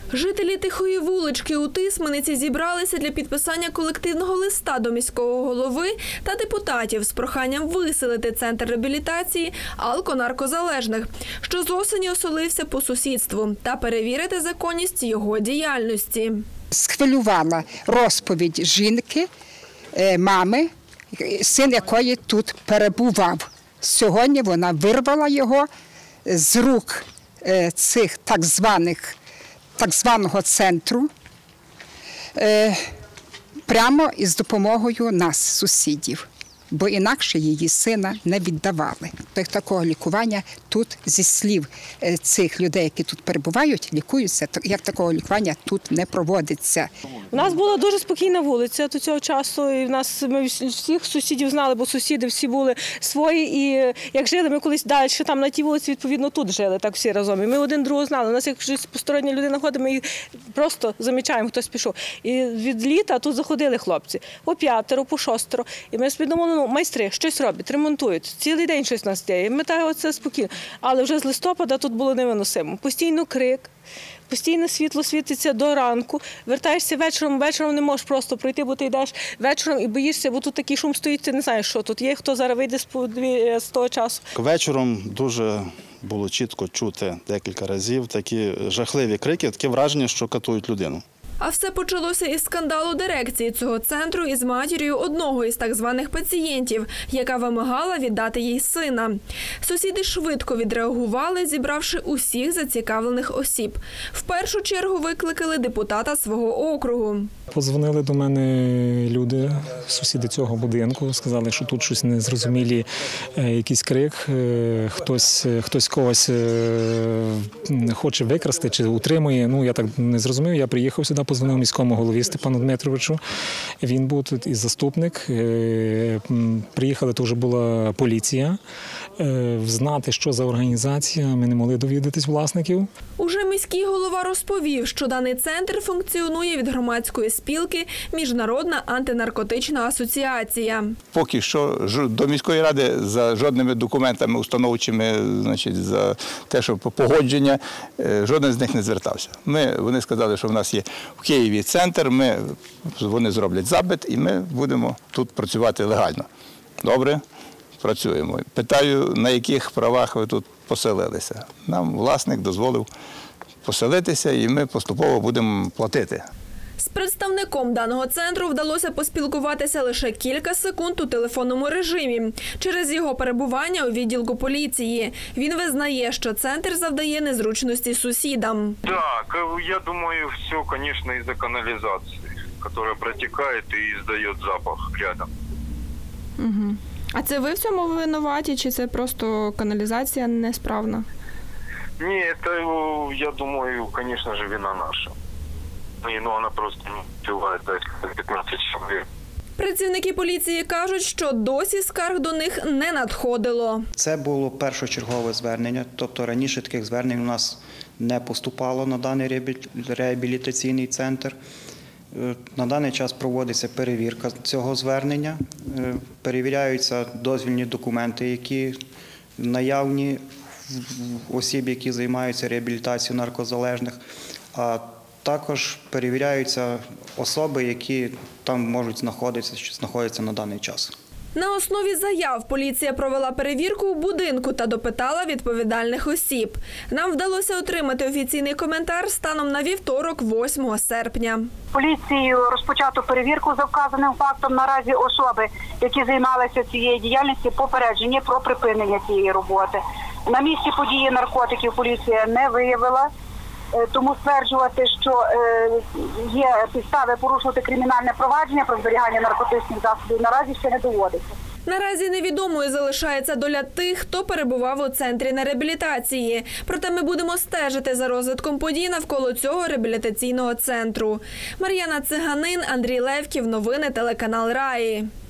Жителі Тихої вулички у Тисмениці зібралися для підписання колективного листа до міського голови та депутатів з проханням виселити центр реабілітації алко-наркозалежних, що з осені оселився по сусідству, та перевірити законність його діяльності. Схвилювала розповідь жінки, мами, син якої тут перебував. Сьогодні вона вирвала його з рук цих так званого центру прямо із допомогою нас, сусідів, бо інакше її сина не віддавали. Такого лікування тут, зі слів цих людей, які тут перебувають, лікуються, як такого лікування тут не проводиться. У нас була дуже спокійна вулиця до цього часу, і ми всіх сусідів знали, бо сусіди всі були свої, і як жили, ми колись далі там на тій вулиці, відповідно, тут жили, так всі разом. І ми один другого знали. У нас, як щось постороння людина ходить, ми їх просто замічаємо, хтось пішов. І від літа тут заходили хлопці, по 5, по 6. І ми собі думали, майстри щось роблять, ремонтують, цілий день щось нас діє. І ми так оце спокійно. Але вже з листопада тут було невиносимо. Постійно крик, постійно світло світиться до ранку. Вертаєшся вечором не можеш просто пройти, бо ти йдеш вечором і боїшся, бо тут такий шум стоїть, ти не знаєш, що тут є, хто зараз вийде з того часу. Вечором дуже було чітко чути декілька разів такі жахливі крики, таке враження, що катують людину. А все почалося із скандалу дирекції цього центру із матір'ю одного із так званих пацієнтів, яка вимагала віддати їй сина. Сусіди швидко відреагували, зібравши усіх зацікавлених осіб. В першу чергу викликали депутата свого округу. Подзвонили до мене люди, сусіди цього будинку, сказали, що тут щось незрозумілі, якийсь крик, хтось когось хоче викрасти чи утримує. Ну, я так не зрозумів, я приїхав сюди, подзвонив міському голові Степану Дмитровичу. Він був тут і заступник. Приїхали, то вже була поліція. Знати, що за організація, ми не могли довідатись власників. Уже міський голова розповів, що даний центр функціонує від громадської спілки «Міжнародна антинаркотична асоціація». Поки що до міської ради за жодними документами установчими, за те, що погодження, жоден з них не звертався. Вони сказали, що в нас є в Києві центр, вони зроблять запит і ми будемо тут працювати легально. Добре? Працюємо. Питаю, на яких правах ви тут поселилися. Нам власник дозволив поселитися і ми поступово будемо платити. З представником даного центру вдалося поспілкуватися лише кілька секунд у телефонному режимі через його перебування у відділку поліції. Він визнає, що центр завдає незручності сусідам. Так, я думаю, все, звісно, із-за каналізації, яка протікає і здає запах рядом. Угу. А це ви в цьому винуваті, чи це просто каналізація несправна? Ні, це, я думаю, звісно ж, вина наша. Вона просто не впливає десь 15 чоловік. Працівники поліції кажуть, що досі скарг до них не надходило. Це було першочергове звернення, тобто раніше таких звернень у нас не поступало на даний реабілітаційний центр. На даний час проводиться перевірка цього звернення, перевіряються дозвільні документи, які наявні в осіб, які займаються реабілітацією наркозалежних, а також перевіряються особи, які там можуть знаходитися, чи знаходяться на даний час. На основі заяв поліція провела перевірку у будинку та допитала відповідальних осіб. Нам вдалося отримати офіційний коментар станом на вівторок, 8 серпня. Поліцією розпочато перевірку за вказаним фактом. Наразі особи, які займалися цією діяльністю, попереджені про припинення цієї роботи. На місці події наркотиків поліція не виявила. Тому стверджувати, що є підстави порушувати кримінальне провадження про зберігання наркотичних засобів, наразі ще не доводиться. Наразі невідомою залишається доля тих, хто перебував у центрі на реабілітації. Проте ми будемо стежити за розвитком подій навколо цього реабілітаційного центру. Мар'яна Циганин, Андрій Левків. Новини телеканал Раї.